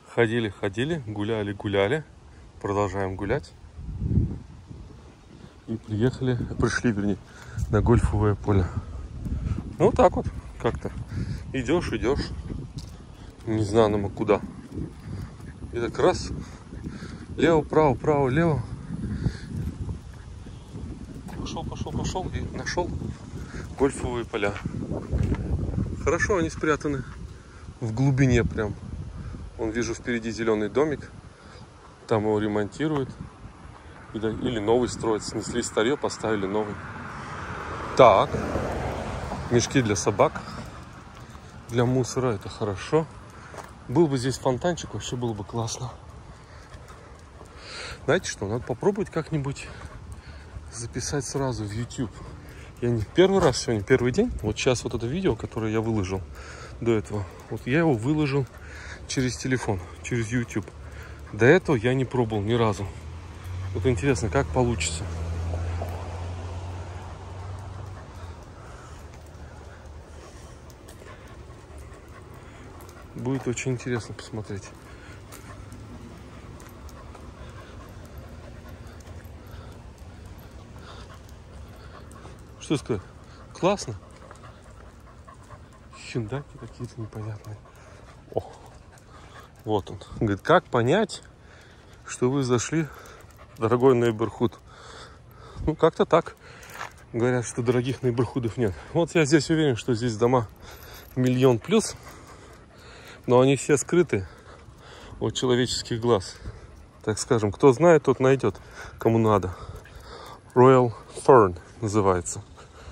Ходили, гуляли. Продолжаем гулять. И пришли, вернее, на гольфовое поле. Ну, вот так вот как-то. Идешь, не знаю, куда. И так раз, лево, право, лево. Пошел и нашел гольфовые поля. Хорошо они спрятаны в глубине прям. Вон вижу впереди зеленый домик. Там его ремонтируют. Или новый строят. Снесли старье, поставили новый. Так. Мешки для собак. Для мусора. Это хорошо. Был бы здесь фонтанчик, вообще было бы классно. Знаете что? Надо попробовать как-нибудь записать сразу в YouTube. Я не первый раз сегодня, первый день. Вот сейчас вот это видео, которое я выложил до этого. Вот я его выложил через телефон, через YouTube. До этого я не пробовал ни разу. Вот интересно, как получится. Будет очень интересно посмотреть. Что сказать? Классно. Хендаки какие-то непонятные. О, вот он. Говорит, как понять, что вы зашли в дорогой нейборхуд? Ну, как-то так. Говорят, что дорогих нейборхудов нет. Вот я здесь уверен, что здесь дома 1 000 000 плюс. Но они все скрыты от человеческих глаз. Так скажем, кто знает, тот найдет, кому надо. Royal Fern называется.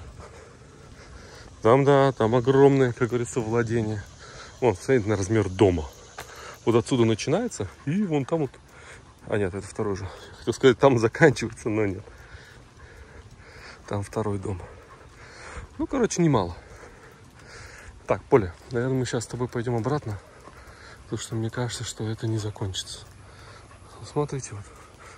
Там, да, там огромное, как говорится, владение. Вон, смотрите на размер дома. Вот отсюда начинается, и вон там вот... А нет, это второй же. Хотел сказать, там заканчивается, но нет. Там второй дом. Ну, короче, немало. Так, Поля, наверное, мы сейчас с тобой пойдем обратно. Потому что мне кажется, что это не закончится. Смотрите, вот.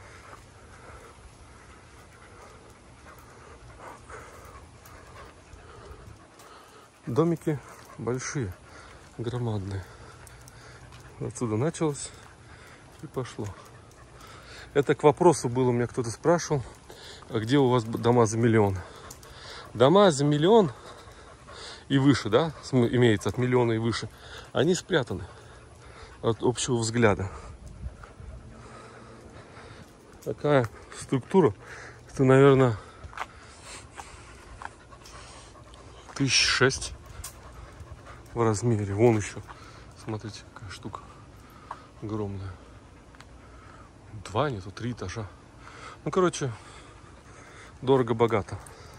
Домики большие, громадные. Отсюда началось и пошло. Это к вопросу было, меня кто-то спрашивал, а где у вас дома за 1 000 000? Дома за 1 000 000 и выше, да, имеется от 1 000 000 и выше, они спрятаны от общего взгляда. Такая структура, это, наверное, 6 000 в размере. Вон еще, смотрите, какая штука огромная. 2, нет, 3 этажа. Ну, короче, дорого-богато.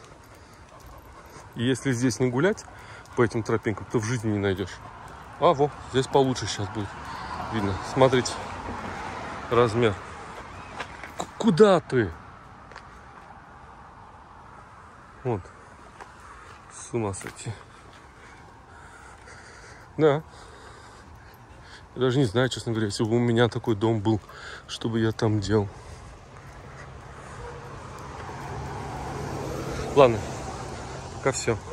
И если здесь не гулять по этим тропинкам, то в жизни не найдешь. А, вот, здесь получше сейчас будет видно. Смотрите, размер. Куда ты? Вот. С ума сойти. Да. Я даже не знаю, честно говоря, если бы у меня такой дом был, что бы я там делал. Ладно, пока все.